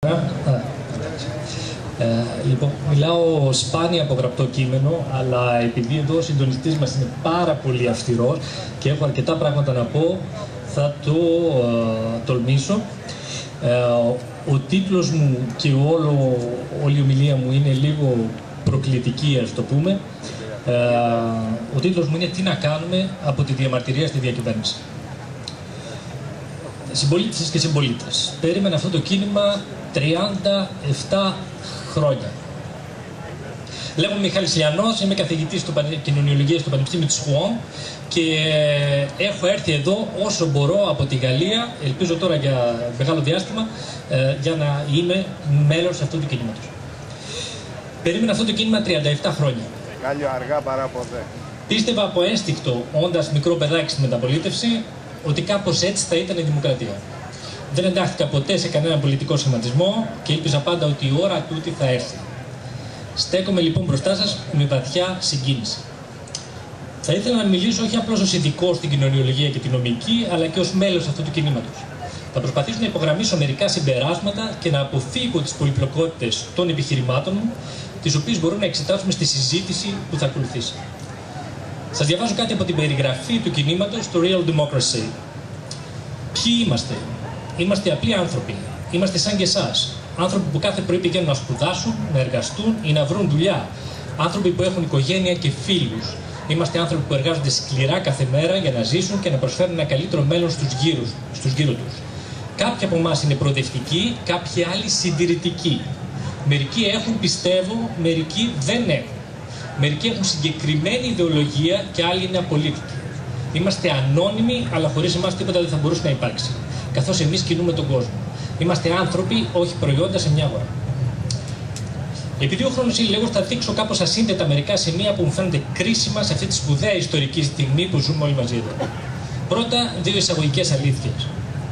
Λοιπόν, μιλάω σπάνια από γραπτό κείμενο, αλλά επειδή εδώ ο συντονιστής μας είναι πάρα πολύ αυστηρός και έχω αρκετά πράγματα να πω, θα το τολμήσω. Ο τίτλος μου και όλη η ομιλία μου είναι λίγο προκλητική, ας το πούμε. Ο τίτλος μου είναι «Τι να κάνουμε από τη διαμαρτυρία στη διακυβέρνηση». Συμπολίτες και συμπολίτες, περίμενα αυτό το κίνημα 37 χρόνια. Λέγομαι Μιχάλης Λιανός, είμαι καθηγητής κοινωνιολογίας στο Πανεπιστήμιο της Χουόν και έχω έρθει εδώ όσο μπορώ από τη Γαλλία, ελπίζω τώρα για μεγάλο διάστημα, για να είμαι μέλος αυτού του κινήματος. Περίμενα αυτό το κίνημα 37 χρόνια. Κάλιο αργά παρά ποτέ. Πίστευα από ένστικτο, όντας μικρό παιδάκι στη μεταπολίτευση, ότι κάπως έτσι θα ήταν η δημοκρατία. Δεν εντάχθηκα ποτέ σε κανένα πολιτικό σχηματισμό και ήλπιζα πάντα ότι η ώρα τούτη θα έρθει. Στέκομαι λοιπόν μπροστά σας με βαθιά συγκίνηση. Θα ήθελα να μιλήσω όχι απλώς ως ειδικός στην κοινωνιολογία και την νομική, αλλά και ως μέλος αυτού του κινήματος. Θα προσπαθήσω να υπογραμμίσω μερικά συμπεράσματα και να αποφύγω τις πολυπλοκότητες των επιχειρημάτων μου, τις οποίες μπορούμε να εξετάσουμε στη συζήτηση που θα ακολουθήσει. Σας διαβάζω κάτι από την περιγραφή του κινήματος, το Real Democracy. Ποιοι είμαστε? Είμαστε απλοί άνθρωποι. Είμαστε σαν και εσάς. Άνθρωποι που κάθε πρωί πηγαίνουν να σπουδάσουν, να εργαστούν ή να βρουν δουλειά. Άνθρωποι που έχουν οικογένεια και φίλους. Είμαστε άνθρωποι που εργάζονται σκληρά κάθε μέρα για να ζήσουν και να προσφέρουν ένα καλύτερο μέλλον στους γύρω τους. Κάποιοι από εμάς είναι προοδευτικοί, κάποιοι άλλοι συντηρητικοί. Μερικοί έχουν, πιστεύω, μερικοί δεν έχουν. Μερικοί έχουν συγκεκριμένη ιδεολογία και άλλοι είναι απολύτικοι. Είμαστε ανώνυμοι, αλλά χωρίς εμάς τίποτα δεν θα μπορούσε να υπάρξει. Καθώς εμείς κινούμε τον κόσμο. Είμαστε άνθρωποι, όχι προϊόντα σε μια αγορά. Επειδή ο χρόνος είναι λίγος, θα δείξω κάπως ασύνδετα μερικά σημεία που μου φαίνονται κρίσιμα σε αυτή τη σπουδαία ιστορική στιγμή που ζούμε όλοι μαζί εδώ. Πρώτα, δύο εισαγωγικές αλήθειες.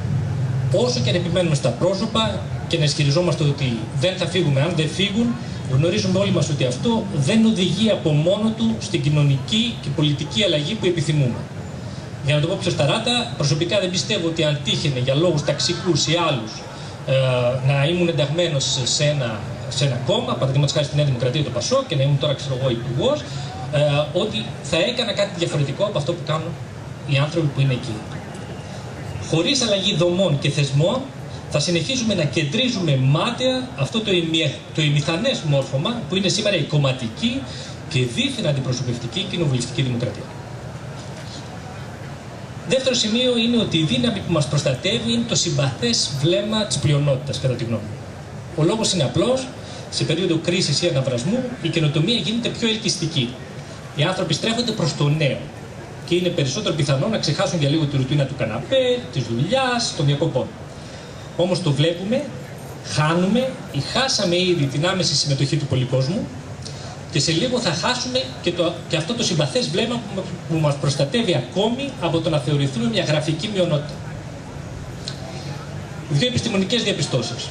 Όσο και αν επιμένουμε στα πρόσωπα και να ισχυριζόμαστε ότι δεν θα φύγουμε αν δεν φύγουν, γνωρίζουμε όλοι μας ότι αυτό δεν οδηγεί από μόνο του στην κοινωνική και πολιτική αλλαγή που επιθυμούμε. Για να το πω πιο σταράτα, προσωπικά δεν πιστεύω ότι αν τύχαινε για λόγους ταξικούς ή άλλους να ήμουν ενταγμένος σε ένα κόμμα, παραδείγματος χάρη στη Νέα Δημοκρατία, το ΠΑΣΟΚ, και να ήμουν τώρα υπουργός, ότι θα έκανα κάτι διαφορετικό από αυτό που κάνουν οι άνθρωποι που είναι εκεί. Χωρίς αλλαγή δομών και θεσμών, θα συνεχίζουμε να κεντρίζουμε μάταια αυτό το ημιθανές μόρφωμα που είναι σήμερα η κομματική και δίθεν αντιπροσωπευτική κοινοβουλευτική δημοκρατία. Δεύτερο σημείο είναι ότι η δύναμη που μας προστατεύει είναι το συμπαθές βλέμμα της πλειονότητας, κατά τη γνώμη μου. Ο λόγος είναι απλός: σε περίοδο κρίσης ή αναβρασμού, η καινοτομία γίνεται πιο ελκυστική. Οι άνθρωποι στρέφονται προς το νέο και είναι περισσότερο πιθανό να ξεχάσουν για λίγο τη ρουτίνα του καναπέ, της δουλειάς, των διακοπών. Όμως το βλέπουμε, χάνουμε ή χάσαμε ήδη την άμεση συμμετοχή του πολυκόσμου και σε λίγο θα χάσουμε και αυτό το συμπαθές βλέμμα που μας προστατεύει ακόμη από το να θεωρηθούμε μια γραφική μειονότητα. Δύο επιστημονικές διαπιστώσεις.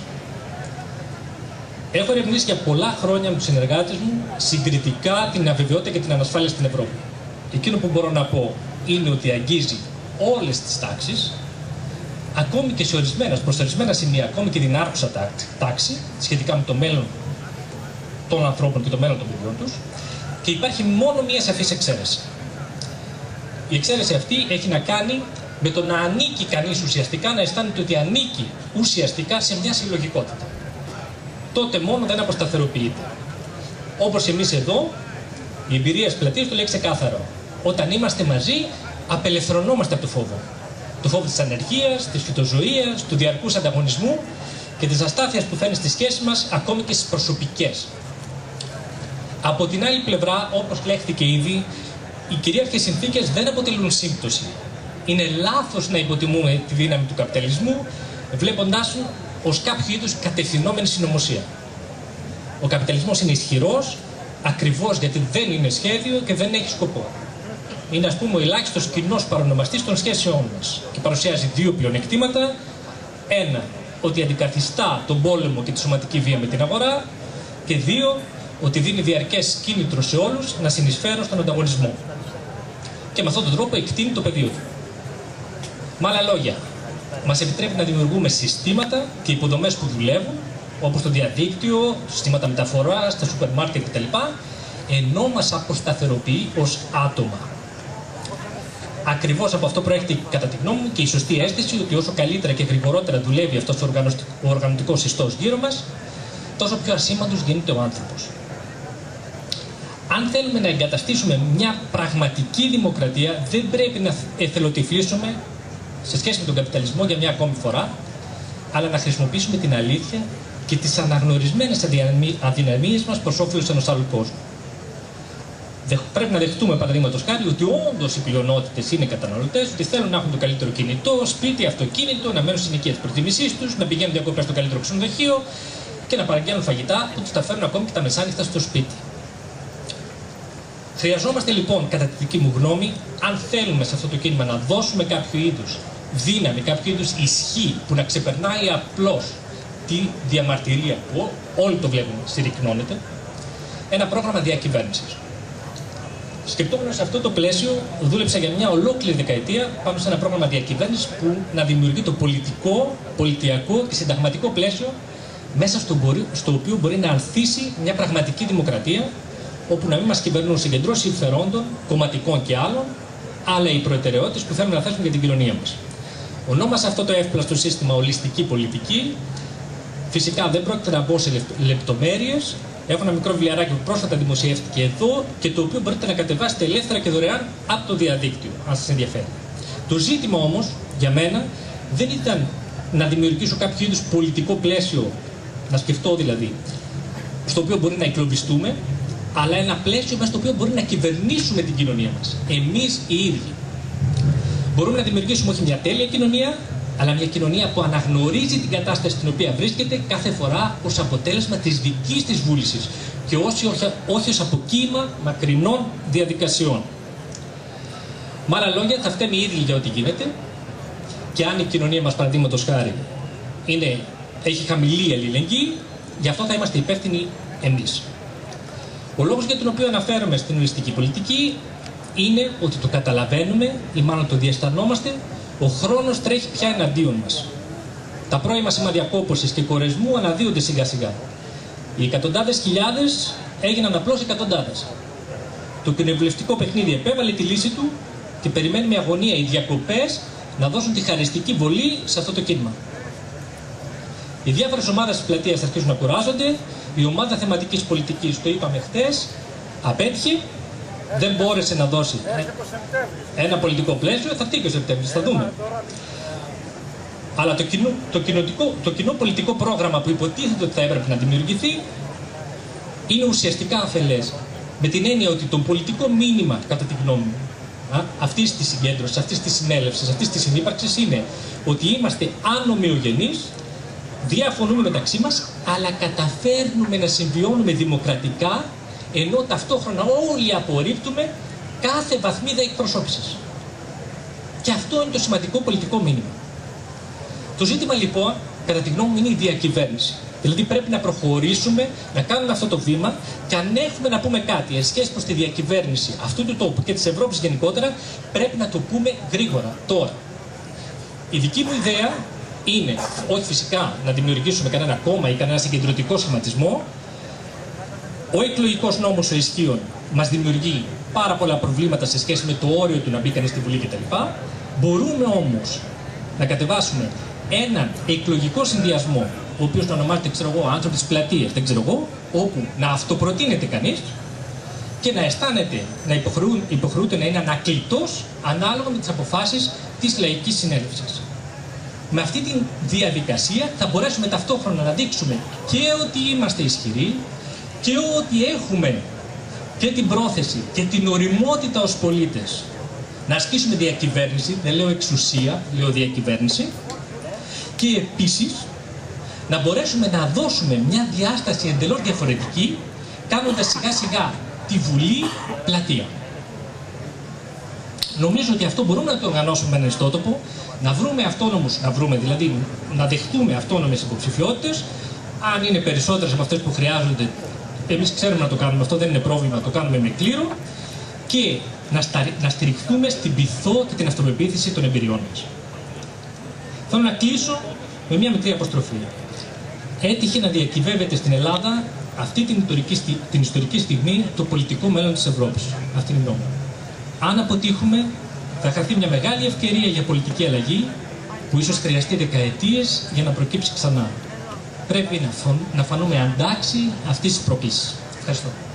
Έχω ερευνήσει για πολλά χρόνια με τους συνεργάτες μου συγκριτικά την αβεβαιότητα και την ανασφάλεια στην Ευρώπη. Εκείνο που μπορώ να πω είναι ότι αγγίζει όλες τις τάξεις, ακόμη και προς ορισμένα σημεία, ακόμη και την άρχουσα τάξη, σχετικά με το μέλλον των ανθρώπων και το μέλλον των παιδιών τους, και υπάρχει μόνο μία σαφής εξαίρεση. Η εξαίρεση αυτή έχει να κάνει με το να ανήκει κανείς ουσιαστικά, να αισθάνεται ότι ανήκει ουσιαστικά σε μια συλλογικότητα. Τότε μόνο δεν αποσταθεροποιείται. Όπως εμείς εδώ, η εμπειρία της πλατείας το λέει ξεκάθαρο. Όταν είμαστε μαζί, απελευθερωνόμαστε από το φόβο. Το φόβο της ανεργίας, της φυτοζωίας, του διαρκούς ανταγωνισμού και της αστάθειας που φέρνει στις σχέσεις μας, ακόμη και στις προσωπικές. Από την άλλη πλευρά, όπως λέχθηκε ήδη, οι κυρίαρχες συνθήκες δεν αποτελούν σύμπτωση. Είναι λάθος να υποτιμούμε τη δύναμη του καπιταλισμού, βλέποντάς του ως κάποιο είδους κατευθυνόμενη συνωμοσία. Ο καπιταλισμός είναι ισχυρός, ακριβώς γιατί δεν είναι σχέδιο και δεν έχει σκοπό. Είναι, ας πούμε, ο ελάχιστος κοινός παρονομαστής των σχέσεών μας και παρουσιάζει δύο πλεονεκτήματα. Ένα, ότι αντικαθιστά τον πόλεμο και τη σωματική βία με την αγορά, και δύο, ότι δίνει διαρκές κίνητρο σε όλους να συνεισφέρουν στον ανταγωνισμό. Και με αυτόν τον τρόπο εκτείνει το πεδίο του. Με άλλα λόγια, μας επιτρέπει να δημιουργούμε συστήματα και υποδομές που δουλεύουν όπως το διαδίκτυο, συστήματα μεταφοράς, τα σούπερ μάρκετ κτλ. Ενώ μας αποσταθεροποιεί ως άτομα. Ακριβώς από αυτό προέρχεται, κατά τη γνώμη μου, και η σωστή αίσθηση ότι όσο καλύτερα και γρηγορότερα δουλεύει αυτός ο οργανωτικός ιστός γύρω μας, τόσο πιο ασήμαντος γίνεται ο άνθρωπος. Αν θέλουμε να εγκαταστήσουμε μια πραγματική δημοκρατία, δεν πρέπει να εθελοτυφλήσουμε σε σχέση με τον καπιταλισμό για μια ακόμη φορά, αλλά να χρησιμοποιήσουμε την αλήθεια και τις αναγνωρισμένες αδυναμίες μας προς όφελος ενός άλλου κόσμου. Πρέπει να δεχτούμε, παραδείγματος χάρη, ότι όντως οι πλειονότητες είναι καταναλωτές, ότι θέλουν να έχουν το καλύτερο κινητό, σπίτι, αυτοκίνητο, να μένουν στις ενοικίες προτιμήσεις τους, να πηγαίνουν διακοπές στο καλύτερο ξενοδοχείο και να παραγγέλνουν φαγητά που τους τα φέρνουν ακόμη και τα μεσάνυχτα στο σπίτι. Χρειαζόμαστε λοιπόν, κατά τη δική μου γνώμη, αν θέλουμε σε αυτό το κίνημα να δώσουμε κάποιο είδους δύναμη, κάποιο είδους ισχύ που να ξεπερνάει απλώς τη διαμαρτυρία που όλοι το βλέπουν συρρυκνώνεται, ένα πρόγραμμα διακυβέρνησης. Σκεπτόμενος σε αυτό το πλαίσιο, δούλεψα για μια ολόκληρη δεκαετία πάνω σε ένα πρόγραμμα διακυβέρνησης που να δημιουργεί το πολιτικό, πολιτιακό και συνταγματικό πλαίσιο μέσα στο οποίο μπορεί να ανθίσει μια πραγματική δημοκρατία, όπου να μην μας κυβερνούν συγκεντρώσεις συμφερόντων, κομματικών και άλλων, αλλά οι προτεραιότητες που θέλουμε να θέσουμε για την κοινωνία μας. Ονόμασα αυτό το εύπλαστο σύστημα ολιστική πολιτική. Φυσικά δεν πρόκειται να μπω σε λεπτομέρειες. Έχω ένα μικρό βιβλιαράκι που πρόσφατα δημοσιεύτηκε εδώ και το οποίο μπορείτε να κατεβάσετε ελεύθερα και δωρεάν από το διαδίκτυο, αν σας ενδιαφέρει. Το ζήτημα όμως για μένα δεν ήταν να δημιουργήσω κάποιο είδους πολιτικό πλαίσιο, να σκεφτώ δηλαδή, στο οποίο μπορεί να εγκλωβιστούμε, αλλά ένα πλαίσιο μέσα στο οποίο μπορεί να κυβερνήσουμε την κοινωνία μας. Εμείς οι ίδιοι. Μπορούμε να δημιουργήσουμε όχι μια τέλεια κοινωνία, αλλά μια κοινωνία που αναγνωρίζει την κατάσταση στην οποία βρίσκεται κάθε φορά ως αποτέλεσμα της δικής της βούλησης και όχι ως αποκύημα μακρινών διαδικασιών. Με άλλα λόγια, θα φταίμε οι ίδιοι για ό,τι γίνεται και αν η κοινωνία μας, παραδείγματος χάρη, έχει χαμηλή αλληλεγγύη, γι' αυτό θα είμαστε υπεύθυνοι εμείς. Ο λόγος για τον οποίο αναφέρομαι στην ολιστική πολιτική είναι ότι το καταλαβαίνουμε ή μάλλον το διαισθανόμαστε. Ο χρόνος τρέχει πια εναντίον μας. Τα πρώιμα σημάδια κόπωσης και κορεσμού αναδύονται σιγά σιγά. Οι εκατοντάδες χιλιάδες έγιναν απλώς εκατοντάδες. Το κοινοβουλευτικό παιχνίδι επέβαλε τη λύση του και περιμένει με αγωνία οι διακοπές να δώσουν τη χαριστική βολή σε αυτό το κίνημα. Οι διάφορες ομάδες της πλατείας αρχίζουν να κουράζονται. Η ομάδα θεματικής πολιτικής, το είπαμε χτες, απέτυχε. Δεν μπόρεσε να δώσει ένα πολιτικό πλαίσιο, θα έρθει και ο Σεπτέμβρης, θα δούμε. Αλλά το κοινό πολιτικό πρόγραμμα που υποτίθεται ότι θα έπρεπε να δημιουργηθεί είναι ουσιαστικά αφελές. Με την έννοια ότι το πολιτικό μήνυμα, κατά τη γνώμη μου, αυτής της συγκέντρωσης, αυτής της συνέλευσης, αυτής της συνύπαρξης είναι ότι είμαστε ανομοιογενείς, διαφωνούμε μεταξύ μας, αλλά καταφέρνουμε να συμβιώνουμε δημοκρατικά, ενώ ταυτόχρονα όλοι απορρίπτουμε κάθε βαθμίδα εκπροσώπησης. Και αυτό είναι το σημαντικό πολιτικό μήνυμα. Το ζήτημα λοιπόν, κατά τη γνώμη μου, είναι η διακυβέρνηση. Δηλαδή πρέπει να προχωρήσουμε, να κάνουμε αυτό το βήμα και αν έχουμε να πούμε κάτι εν σχέση προς τη διακυβέρνηση αυτού του τόπου και της Ευρώπης γενικότερα, πρέπει να το πούμε γρήγορα, τώρα. Η δική μου ιδέα είναι, όχι φυσικά να δημιουργήσουμε κανένα κόμμα ή κανένα συγκεντρωτικό σχηματισμό. Ο εκλογικός νόμος ο ισχύων μας δημιουργεί πάρα πολλά προβλήματα σε σχέση με το όριο του να μπει κανείς στη Βουλή κτλ. Μπορούμε όμως να κατεβάσουμε έναν εκλογικό συνδυασμό, ο οποίος να ονομάζεται, άνθρωποι της πλατείας, δεν ξέρω εγώ, όπου να αυτοπροτείνεται κανείς και να αισθάνεται, να υποχρεούται να είναι ανακλητός ανάλογα με τις αποφάσεις της λαϊκής συνέλευσης. Με αυτή τη διαδικασία θα μπορέσουμε ταυτόχρονα να δείξουμε και ότι είμαστε ισχυροί και ότι έχουμε και την πρόθεση και την οριμότητα ως πολίτες να ασκήσουμε διακυβέρνηση, δεν λέω εξουσία, λέω διακυβέρνηση, και επίσης να μπορέσουμε να δώσουμε μια διάσταση εντελώς διαφορετική, κάνοντας σιγά σιγά τη Βουλή πλατεία. Νομίζω ότι αυτό μπορούμε να το οργανώσουμε με έναν ιστότοπο, δηλαδή να δεχτούμε αυτόνομες υποψηφιότητες, αν είναι περισσότερες από αυτές που χρειάζονται, εμείς ξέρουμε να το κάνουμε, αυτό δεν είναι πρόβλημα, το κάνουμε με κλήρο, και να στηριχθούμε στην πειθό και την αυτοπεποίθηση των εμπειριών μας. Θέλω να κλείσω με μια μικρή αποστροφή. έτυχε να διακυβεύεται στην Ελλάδα αυτή την ιστορική στιγμή το πολιτικό μέλλον της Ευρώπης. Αυτή είναι η γνώμη. Αν αποτύχουμε, θα χαθεί μια μεγάλη ευκαιρία για πολιτική αλλαγή που ίσως χρειαστεί δεκαετίες για να προκύψει ξανά. Πρέπει να φανούμε αντάξιοι αυτής της προκλήσης. Ευχαριστώ.